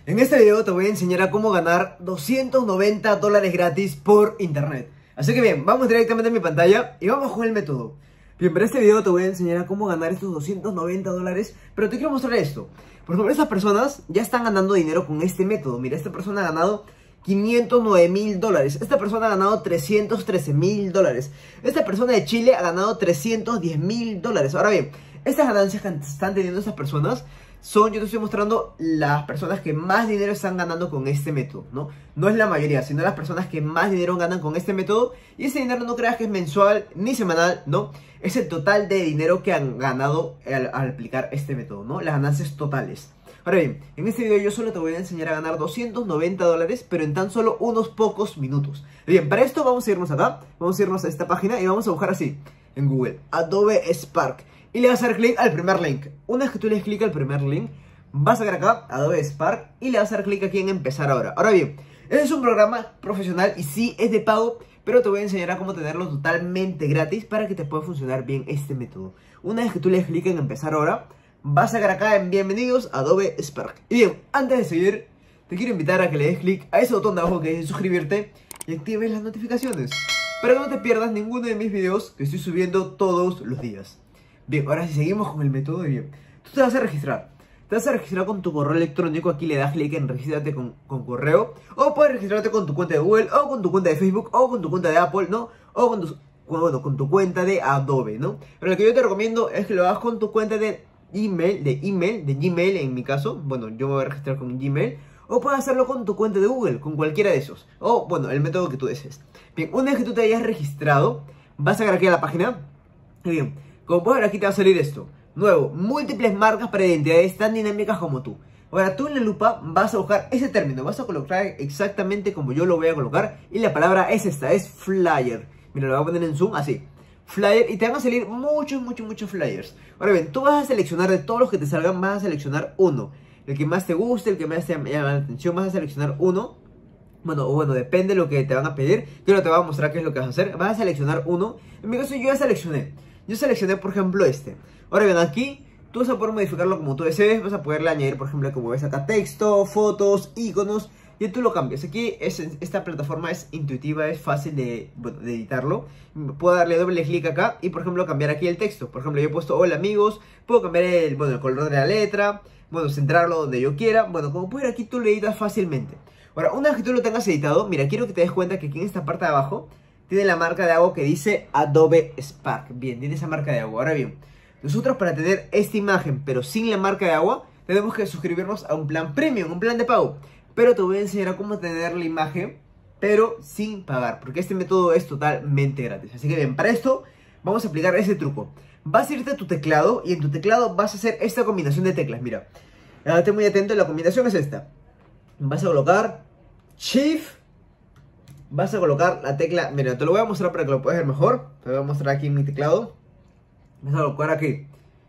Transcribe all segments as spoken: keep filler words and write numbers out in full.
En este video te voy a enseñar a cómo ganar doscientos noventa dólares gratis por internet. Así que bien, vamos directamente a mi pantalla y vamos con el método. Bien, para este video te voy a enseñar a cómo ganar estos doscientos noventa dólares, pero te quiero mostrar esto. Por ejemplo, estas personas ya están ganando dinero con este método. Mira, esta persona ha ganado quinientos nueve mil dólares. Esta persona ha ganado trescientos trece mil dólares. Esta persona de Chile ha ganado trescientos diez mil dólares. Ahora bien, estas ganancias que están teniendo estas personas son, yo te estoy mostrando las personas que más dinero están ganando con este método, ¿no? No es la mayoría, sino las personas que más dinero ganan con este método. Y ese dinero no creas que es mensual ni semanal, ¿no? Es el total de dinero que han ganado al, al aplicar este método, ¿no? Las ganancias totales. Ahora bien, en este video yo solo te voy a enseñar a ganar doscientos noventa dólares, pero en tan solo unos pocos minutos. Bien, para esto vamos a irnos acá, vamos a irnos a esta página y vamos a buscar así, en Google, Adobe Spark. Y le vas a dar clic al primer link. Una vez que tú le des clic al primer link, vas a sacar acá, Adobe Spark, y le vas a dar clic aquí en empezar ahora. Ahora bien, este es un programa profesional y sí es de pago, pero te voy a enseñar a cómo tenerlo totalmente gratis para que te pueda funcionar bien este método. Una vez que tú le des clic en empezar ahora, vas a sacar acá en bienvenidos a Adobe Spark. Y bien, antes de seguir, te quiero invitar a que le des clic a ese botón de abajo que dice suscribirte y actives las notificaciones para que no te pierdas ninguno de mis videos que estoy subiendo todos los días. Bien, ahora si seguimos con el método, bien, tú te vas a registrar. Te vas a registrar con tu correo electrónico. Aquí le das clic en regístrate con, con correo. O puedes registrarte con tu cuenta de Google, o con tu cuenta de Facebook, o con tu cuenta de Apple, ¿no? O con tu, bueno, con tu cuenta de Adobe, ¿no? Pero lo que yo te recomiendo es que lo hagas con tu cuenta de email, de email, de Gmail en mi caso. Bueno, yo me voy a registrar con Gmail. O puedes hacerlo con tu cuenta de Google, con cualquiera de esos. O, bueno, el método que tú desees. Bien, una vez que tú te hayas registrado, vas a llegar aquí a la página. Y bien, como puedes ver, aquí te va a salir esto. Nuevo, múltiples marcas para identidades tan dinámicas como tú. Ahora tú en la lupa vas a buscar ese término. Vas a colocar exactamente como yo lo voy a colocar. Y la palabra es esta, es flyer. Mira, lo voy a poner en zoom, así. Flyer, y te van a salir muchos, muchos, muchos flyers. Ahora bien, tú vas a seleccionar de todos los que te salgan, vas a seleccionar uno. El que más te guste, el que más te llama la atención, vas a seleccionar uno. Bueno, bueno, depende de lo que te van a pedir. Yo no te voy a mostrar qué es lo que vas a hacer. Vas a seleccionar uno. En mi caso yo ya seleccioné. Yo seleccioné, por ejemplo, este. Ahora bien, aquí tú vas a poder modificarlo como tú desees. Vas a poderle añadir, por ejemplo, como ves acá, texto, fotos, iconos. Y tú lo cambias. Aquí es, esta plataforma es intuitiva, es fácil de, bueno, de editarlo. Puedo darle doble clic acá y, por ejemplo, cambiar aquí el texto. Por ejemplo, yo he puesto hola amigos. Puedo cambiar el, bueno, el color de la letra. Bueno, centrarlo donde yo quiera. Bueno, como puedes ver aquí tú lo editas fácilmente. Ahora, una vez que tú lo tengas editado, mira, quiero que te des cuenta que aquí en esta parte de abajo tiene la marca de agua que dice Adobe Spark. Bien, tiene esa marca de agua. Ahora bien, nosotros para tener esta imagen, pero sin la marca de agua, tenemos que suscribirnos a un plan premium, un plan de pago. Pero te voy a enseñar a cómo tener la imagen, pero sin pagar, porque este método es totalmente gratis. Así que bien, para esto vamos a aplicar ese truco. Vas a irte a tu teclado y en tu teclado vas a hacer esta combinación de teclas. Mira, estate muy atento, la combinación es esta. Vas a colocar Shift. Vas a colocar la tecla, mira, te lo voy a mostrar para que lo puedas ver mejor. Te lo voy a mostrar aquí en mi teclado. Vas a colocar aquí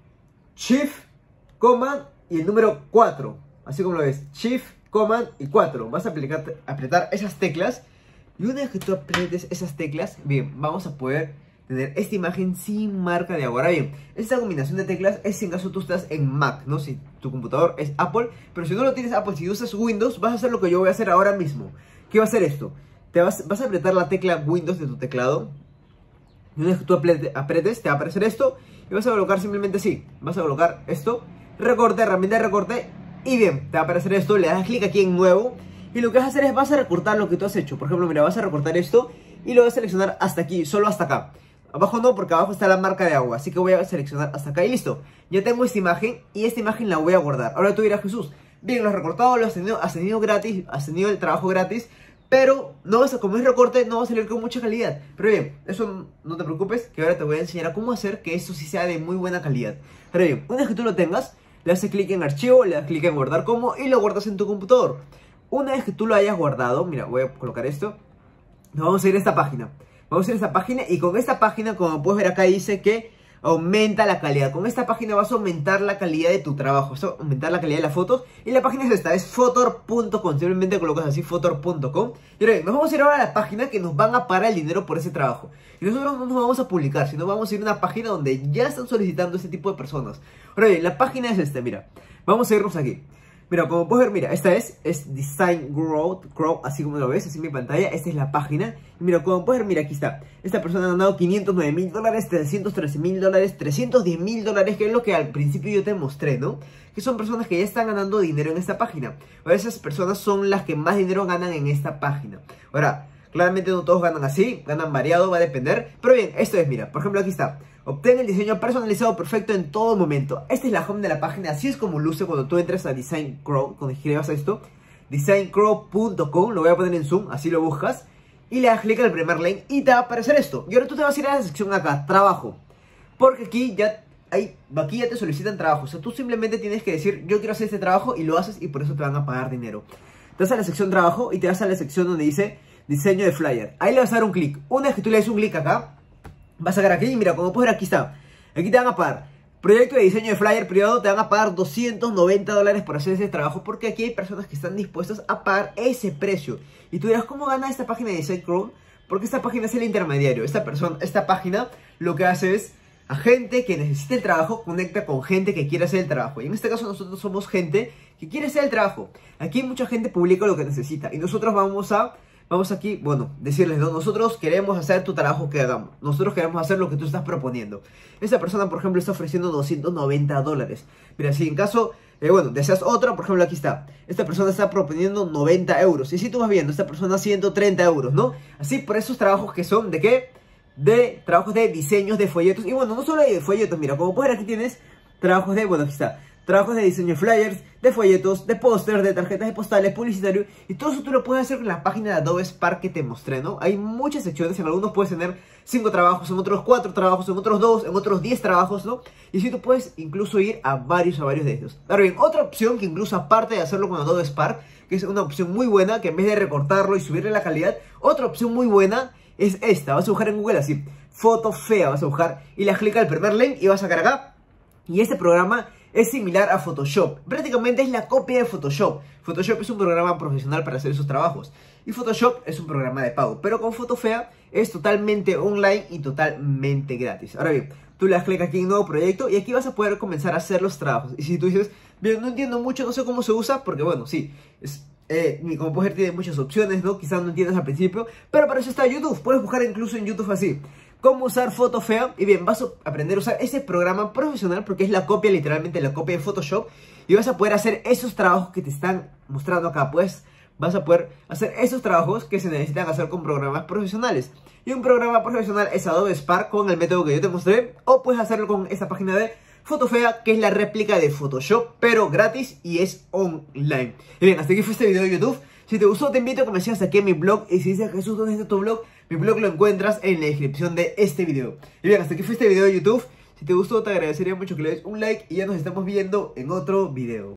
Shift, Command y el número cuatro. Así como lo ves, Shift, Command y cuatro. Vas a aplicar, apretar esas teclas. Y una vez que tú aprietes esas teclas, bien, vamos a poder tener esta imagen sin marca de agua. Ahora bien, esta combinación de teclas es si en caso tú estás en Mac, ¿no? Si tu computador es Apple. Pero si no lo tienes Apple, si usas Windows, vas a hacer lo que yo voy a hacer ahora mismo. ¿Qué va a hacer esto? Te vas, vas a apretar la tecla Windows de tu teclado. Y una vez que tú apretes, te va a aparecer esto. Y vas a colocar simplemente así. Vas a colocar esto. Recorte, herramienta de recorte. Y bien, te va a aparecer esto. Le das clic aquí en nuevo. Y lo que vas a hacer es vas a recortar lo que tú has hecho. Por ejemplo, mira, vas a recortar esto. Y lo vas a seleccionar hasta aquí, solo hasta acá. Abajo no, porque abajo está la marca de agua. Así que voy a seleccionar hasta acá y listo. Ya tengo esta imagen y esta imagen la voy a guardar. Ahora tú dirás, Jesús, bien, lo has recortado, lo has tenido, has tenido gratis, has tenido el trabajo gratis. Pero no vas a, como es recorte, no va a salir con mucha calidad. Pero bien, eso no te preocupes, que ahora te voy a enseñar a cómo hacer que esto sí sea de muy buena calidad. Pero bien, una vez que tú lo tengas, le das clic en archivo, le das clic en guardar como y lo guardas en tu computador. Una vez que tú lo hayas guardado, mira, voy a colocar esto. Nos vamos a ir a esta página. Vamos a ir a esta página y con esta página, como puedes ver acá, dice que aumenta la calidad. Con esta página vas a aumentar la calidad de tu trabajo, vas a aumentar la calidad de las fotos. Y la página es esta, es fotor punto com. Simplemente colocas así fotor punto com. Y ahora bien, nos vamos a ir ahora a la página que nos van a pagar el dinero por ese trabajo. Y nosotros no nos vamos a publicar, sino vamos a ir a una página donde ya están solicitando este tipo de personas. Ahora bien, la página es esta, mira. Vamos a irnos aquí. Mira, como puedes ver, mira, esta es, es Design Growth, Grow, así como lo ves, así en mi pantalla. Esta es la página. Y mira, como puedes ver, mira, aquí está. Esta persona ha ganado quinientos nueve mil dólares, trescientos trece mil dólares, trescientos diez mil dólares, que es lo que al principio yo te mostré, ¿no? Que son personas que ya están ganando dinero en esta página. Ahora, esas personas son las que más dinero ganan en esta página. Ahora, claramente no todos ganan así, ganan variado, va a depender. Pero bien, esto es, mira, por ejemplo, aquí está. Obtén el diseño personalizado perfecto en todo momento. Esta es la home de la página, así es como luce cuando tú entras a Design Grow, cuando escribas esto. design grow punto com, lo voy a poner en zoom, así lo buscas. Y le das clic al primer link y te va a aparecer esto. Y ahora tú te vas a ir a la sección acá, trabajo. Porque aquí ya, hay, aquí ya te solicitan trabajo. O sea, tú simplemente tienes que decir, yo quiero hacer este trabajo y lo haces y por eso te van a pagar dinero. Te vas a la sección trabajo y te vas a la sección donde dice diseño de flyer. Ahí le vas a dar un clic. Una vez que tú le des un clic acá, vas a sacar aquí y mira, como puedes ver, aquí está. Aquí te van a pagar. Proyecto de diseño de flyer privado, te van a pagar doscientos noventa dólares por hacer ese trabajo. Porque aquí hay personas que están dispuestas a pagar ese precio. Y tú dirás, ¿cómo gana esta página de Design Grow? Porque esta página es el intermediario. Esta persona, esta página lo que hace es a gente que necesita el trabajo, conecta con gente que quiere hacer el trabajo. Y en este caso nosotros somos gente que quiere hacer el trabajo. Aquí mucha gente publica lo que necesita. Y nosotros vamos a... Vamos aquí, bueno, decirles, ¿no? Nosotros queremos hacer tu trabajo que hagamos. Nosotros queremos hacer lo que tú estás proponiendo. Esta persona, por ejemplo, está ofreciendo doscientos noventa dólares. Mira, si en caso, eh, bueno, deseas otra, por ejemplo, aquí está. Esta persona está proponiendo noventa euros. Y si tú vas viendo, esta persona ciento treinta euros, ¿no? Así por esos trabajos que son, ¿de qué? De trabajos de diseños de folletos. Y bueno, no solo hay de folletos, mira, como puedes ver aquí tienes trabajos de, bueno, aquí está. Trabajos de diseño de flyers, de folletos, de póster, de tarjetas de postales, publicitarios. Y todo eso tú lo puedes hacer en la página de Adobe Spark que te mostré, ¿no? Hay muchas secciones, en algunos puedes tener cinco trabajos, en otros cuatro trabajos, en otros dos, en otros diez trabajos, ¿no? Y así tú puedes incluso ir a varios, a varios de ellos. Ahora bien, otra opción que incluso aparte de hacerlo con Adobe Spark, que es una opción muy buena, que en vez de recortarlo y subirle la calidad, otra opción muy buena es esta. Vas a buscar en Google así, foto fea, vas a buscar y le das clic al primer link y vas a sacar acá. Y este programa es similar a Photoshop. Prácticamente es la copia de Photoshop. Photoshop es un programa profesional para hacer esos trabajos. Y Photoshop es un programa de pago. Pero con Photofea es totalmente online y totalmente gratis. Ahora bien, tú le das clic aquí en nuevo proyecto y aquí vas a poder comenzar a hacer los trabajos. Y si tú dices, bien, no entiendo mucho, no sé cómo se usa, porque bueno, sí, es... Eh, como puedes ver tiene muchas opciones, ¿no? Quizás no entiendas al principio, pero para eso está YouTube. Puedes buscar incluso en YouTube así cómo usar Photofea. Y bien, vas a aprender a usar ese programa profesional porque es la copia, literalmente la copia de Photoshop. Y vas a poder hacer esos trabajos que te están mostrando acá. Pues vas a poder hacer esos trabajos que se necesitan hacer con programas profesionales. Y un programa profesional es Adobe Spark con el método que yo te mostré. O puedes hacerlo con esta página de Photofea, que es la réplica de Photoshop, pero gratis y es online. Y bien, hasta aquí fue este video de YouTube. Si te gustó, te invito a que me sigas aquí en mi blog. Y si dices, Jesús, ¿dónde está tu blog? Mi blog lo encuentras en la descripción de este video. Y bien, hasta aquí fue este video de YouTube. Si te gustó, te agradecería mucho que le des un like. Y ya nos estamos viendo en otro video.